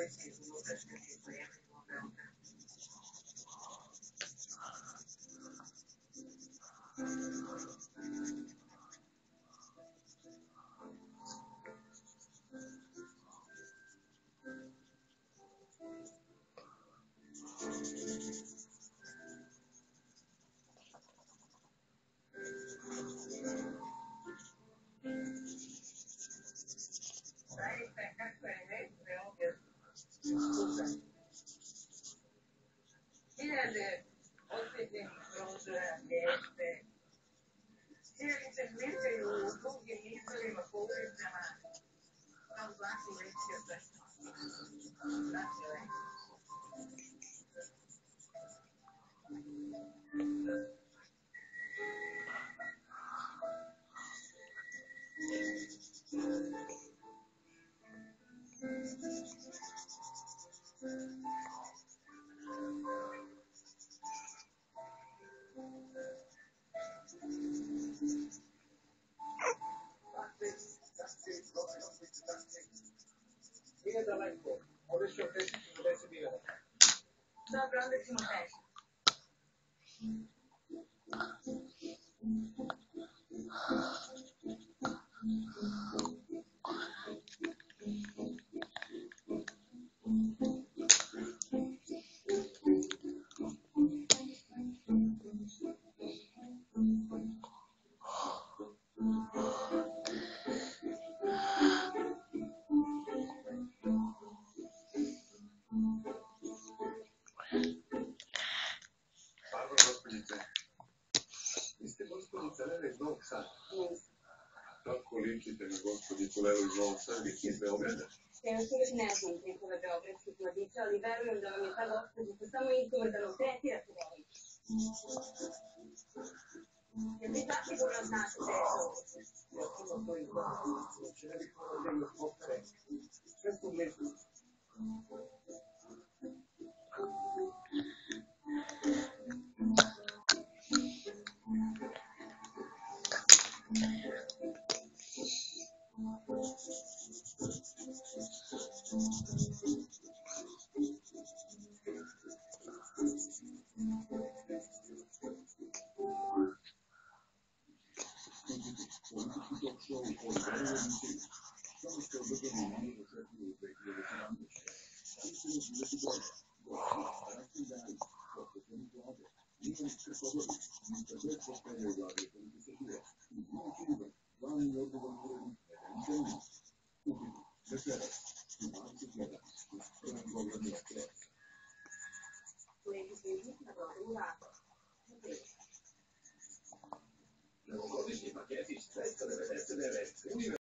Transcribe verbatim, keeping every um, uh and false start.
Kako ličite na gospođicu Lelu iz Novog Sada iz Beograda? Ja još uvijek ne znam njihove beogradskih mladića, ali verujem da vam je ta gospođica samo izgovor da nam tretirate volim. Jer vi zasigurno znate da je to. Ja samo to izgledam. Znači, ne bih morao da još postare. Sve su blizu. Novogodišnji paketić dvesta devedeset devet.